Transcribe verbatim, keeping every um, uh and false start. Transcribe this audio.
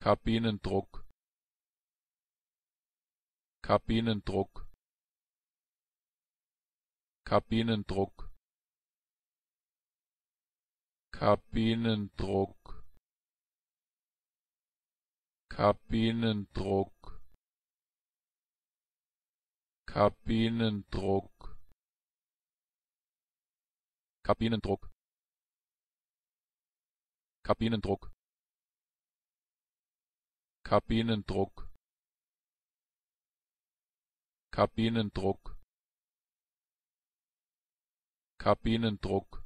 Kabinendruck, Kabinendruck, Kabinendruck, Kabinendruck, Kabinendruck, Kabinendruck, Kabinendruck, Kabinendruck, Kabinendruck, Kabinendruck, Kabinendruck,